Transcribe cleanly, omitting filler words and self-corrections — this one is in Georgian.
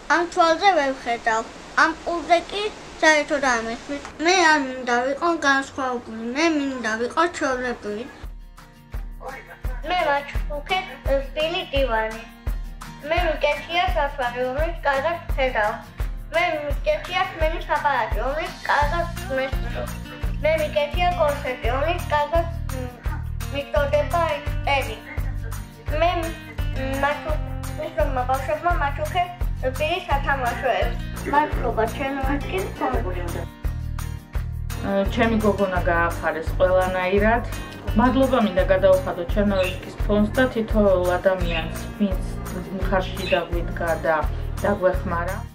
ამ თვალზე ვერ ვხედავ. ამ ყურზე კი საერთოდ არ მესმის. მე არ მინდა ვიყო განსხვავებული, მე მინდა ვიყო ჩვეულებრივი. მე მაჩუქე სტილი დივანი. მე მიკეთია საფარი, რომელიც კარგად ვხედავ. მე მიკეთია სმენის აპარატი, რომელიც კარგად მესმის. მე მიკეთია კონცერტი, რომელიც კარგად მიწოდება ელი. მე მისმა ბავშვებმა მაჩუქე პირის სათამაშოებს. მადლობა ჩემი მათგან თორემ. ჩემი გოგონა გაახარეს ყველანაირად. მადლობა მინდა გადავხადო ჩემნაირკის ფონდს და თითოეულ ადამიანს, ვინც მხარში დაგვიდგა და დაგვეხმარა.